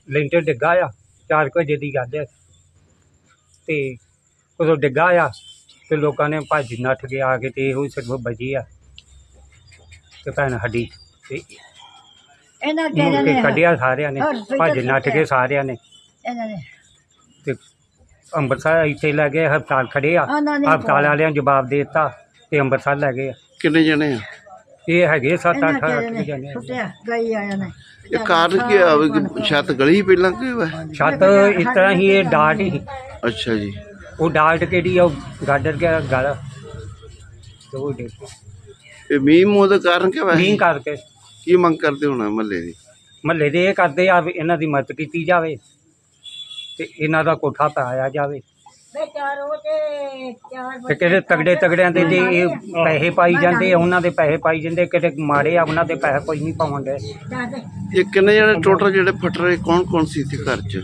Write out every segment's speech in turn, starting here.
ਲੈਂਟਰ ਡਿੱਗਾ ਆ 4 ਵਜੇ ਦੀ ਗੱਲ ਹੈ ਤੇ ਉਦੋਂ ਡਿੱਗਾ ਆ ਤੇ ਲੋਕਾਂ ਨੇ ਭੱਜ ਨੱਠ ਕੇ ਆ ਕੇ ਤੇ ਇਹੋ ਹੀ ਸਿਰਫ ਬਚੀ ਆ ਤੇ ਭੈਣ ਸਾਡੀ ਤੇ ਮੁੜ ਕੇ ਕੱਢਿਆ ਸਾਰਿਆਂ ਨੇ ਭੱਜ ਨੱਠ ਕੇ ਸਾਰਿਆਂ ਨੇ ਤੇ ਅੰਮ੍ਰਿਤਸਰ ਇੱਥੇ ਲੈ ਗਏ ਹਸਪਤਾਲ ਖੜੇ ਆ ਹਸਪਤਾਲ ਵਾਲਿਆਂ ਜਵਾਬ ਦੇ ਦਿੱਤਾ ਤੇ ਅੰਮ੍ਰਿਤਸਰ ਲੈ ਗਏ। ਕਿੰਨੇ ਜਣੇ ਆ ਇਹ ਹੈਗੇ 7-8 ਜਣੇ। ਇਹ ਕਾਰਨ ਕੀ ਆ ਕਿ ਛੱਤ ਗਲੀ ਪਹਿਲਾਂ ਕੀ ਹੋਇਆ? ਛੱਤ ਇਸ ਤਰ੍ਹਾਂ ਹੀ ਇਹ ਡਾਟ ਹੀ। ਅੱਛਾ ਜੀ। ਉਹ ਡਾਟ ਕਿਹੜੀ ਆ ਗਾਡਰ ਗਿਆ ਗਲ ਇਹ ਮੀਂਹ ਮੂੰਹ ਦਾ ਕਾਰਨ ਕੀ ਹੋਇਆ? ਮੀਂਹ ਕਰਕੇ। ਕੀ ਮੰਗ ਕਰਦੇ ਹੋਣਾ ਮਹੱਲੇ ਦੀ? ਮਹੱਲੇ ਦੇ ਇਹ ਕਰਦੇ ਆ ਵੀ ਇਹਨਾਂ ਦੀ ਮਦਦ ਕੀਤੀ ਜਾਵੇ ਤੇ ਇਹਨਾਂ ਦਾ ਕੋਠਾ ਪਾਇਆ ਜਾਵੇ ਤੇ ਕਿਹੜੇ ਤਗੜਿਆਂ ਦੇ ਜੇ ਇਹ ਪੈਸੇ ਪਾਈ ਜਾਂਦੇ ਉਹਨਾਂ ਦੇ ਪੈਸੇ ਪਾਈ ਜਾਂਦੇ, ਕਿਤੇ ਮਾੜੇ ਆ ਉਹਨਾਂ ਦੇ ਪੈਸੇ ਕੋਈ ਨਹੀਂ ਪਾਉਂਦੇ। ਇਹ ਕਿੰਨੇ ਜਣੇ ਟੋਟਲ ਜਿਹੜੇ ਫਟ ਰਹੇ ਕੌਣ ਸੀ ਇੱਥੇ ਘਰ 'ਚ?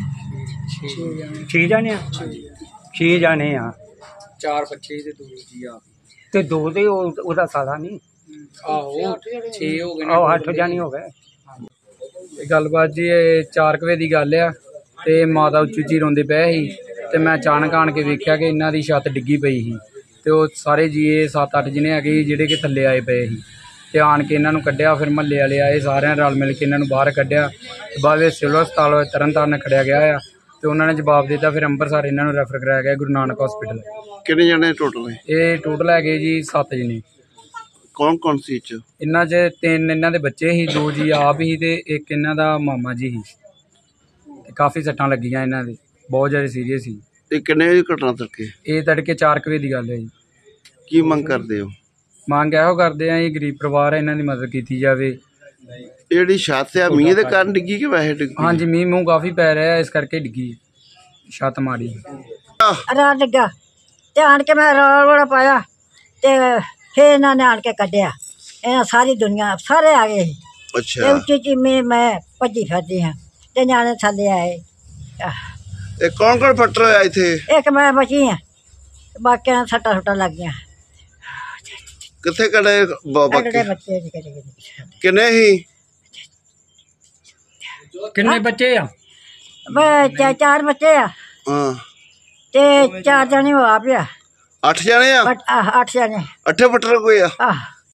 6 ਜਣੇ ਆ। 6 ਜਣੇ ਆ। 4 ਬੱਚੇ ਤੇ 2 ਜੀ ਆ ਤੇ 2 ਦੇ ਉਹਦਾ ਸਾਲਾ ਨਹੀਂ। ਆਹੋ 6 ਹੋ ਗਏ। ਆਹੋ 8 ਜਣੇ ਹੋ ਗਏ। ਇਹ ਗੱਲਬਾਤ ਜੀ 4 ਵਜੇ ਦੀ ਗੱਲ ਆ ਤੇ ਮਾਤਾ ਉੱਚੀ ਰੋਂਦੇ ਪਏ ਸੀ ਤੇ ਮੈਂ ਅਚਾਨਕ ਆਣ ਕੇ ਵੇਖਿਆ ਕਿ ਇਹਨਾਂ ਦੀ ਛੱਤ ਡਿੱਗੀ ਪਈ ਸੀ ਤੇ ਉਹ ਸਾਰੇ ਜੀਏ 7-8 ਜਣੇ ਹੈਗੇ ਜਿਹੜੇ ਕਿ ਥੱਲੇ ਆਏ ਪਏ ਸੀ ਤੇ ਆਣ ਕੇ ਇਹਨਾਂ ਨੂੰ ਕੱਢਿਆ। ਫਿਰ ਮਹੱਲੇ ਵਾਲੇ ਆਏ ਸਾਰਿਆਂ ਰਲ ਮਿਲ ਕੇ ਇਹਨਾਂ ਨੂੰ ਬਾਹਰ ਕੱਢਿਆ ਤੇ ਬਾਅਦ ਵਿੱਚ ਸਿਵਲ ਹਸਪਤਾਲ ਤਰਨਤਾਰਨ ਖੜਿਆ ਗਿਆ ਆ ਤੇ ਉਹਨਾਂ ਨੇ ਜਵਾਬ ਦਿੱਤਾ। ਫਿਰ ਅੰਮ੍ਰਿਤਸਰ ਇਹਨਾਂ ਨੂੰ ਰੈਫਰ ਕਰਾਇਆ ਗਿਆ ਗੁਰੂ ਨਾਨਕ ਹਸਪੀਟਲ। ਕਿੰਨੇ ਜਣੇ ਟੋਟਲ? ਇਹ ਟੋਟਲ ਹੈਗੇ ਜੀ 7 ਜਣੇ। ਕੌਣ ਸੀ ਇਹਨਾਂ 'ਚ 3 ਇਹਨਾਂ ਦੇ ਬੱਚੇ ਸੀ, 2 ਜੀ ਆਪ ਹੀ ਤੇ 1 ਇਹਨਾਂ ਦਾ ਮਾਮਾ ਜੀ ਸੀ। ਕਾਫੀ ਸੱਟਾਂ ਲੱਗੀਆਂ ਇਹਨਾਂ ਦੇ, ਬਹੁਤ ਜ਼ਿਆਦਾ ਸੀਰੀਅਸ ਸੀ। ਇਹ ਕਿੰਨੇ ਵਜੇ ਘਟਨਾ ਤੜਕੇ? ਇਹ ਤੜਕੇ 4 ਵਜੇ ਦੀ ਗੱਲ ਹੈ ਜੀ। ਕੀ ਮੰਗ ਕਰਦੇ ਹੋ? ਮੰਗ ਇਹੋ ਕਰਦੇ ਆ ਜੀ ਗਰੀਬ ਪਰਿਵਾਰ ਹੈ, ਇਹਨਾਂ ਦੀ ਮਦਦ ਕੀਤੀ ਜਾਵੇ। ਇਹ ਜਿਹੜੀ ਛੱਤ ਆ ਮੀਂਹ ਦੇ ਕਾਰਨ ਡਿੱਗੀ ਕਿ ਵੈਸੇ ਡਿੱਗੀ? ਹਾਂਜੀ ਮੀਂਹ ਮੂੰਹ ਕਾਫੀ ਪੈ ਰਿਹਾ ਇਸ ਕਰਕੇ ਡਿੱਗੀ ਛੱਤ ਮਾੜੀ। ਰਾਤ ਡਿੱਗਾ ਤੇ ਆਣ ਕੇ ਮੈਂ ਰੌਲਾ ਪਾਇਆ ਤੇ ਫਿਰ ਇਹਨਾਂ ਨੇ ਆਣ ਕੇ ਕੱਢਿਆ। ਇਹਨਾਂ ਸਾਰੀ ਦੁਨੀਆ ਸਾਰੇ ਆ ਗਏ। ਅੱਛਾ। ਉੱਚੀ ਮੈਂ ਭੱਜੀ ਫਿਰਦੀ ਹਾਂ ਤੇ ਨਿਆਣੇ ਥੱਲੇ ਆਏ। ਇਹ ਕੌਣ ਫੱਟ ਰਿਹਾ ਇੱਥੇ? ਇੱਕ ਮੈਂ ਬਚੀ ਹਾਂ, ਬਾਕੀਆਂ ਸੱਟਾਂ ਲੱਗ ਗਈਆਂ। ਕਿੱਥੇ ਕਿਹੜੇ ਬੱਚੇ ਕਿੰਨੇ ਸੀ? ਕਿੰਨੇ ਬੱਚੇ ਆ? 4 ਬੱਚੇ ਆ। ਹਾਂ ਤੇ 4 ਜਣੇ ਹੋ ਆ ਪਿਆ। 8 ਜਣੇ ਆ? 8 ਜਣੇ। 8 ਫੱਟ ਰਹੇ ਕੋਈ ਆ? ਆਹ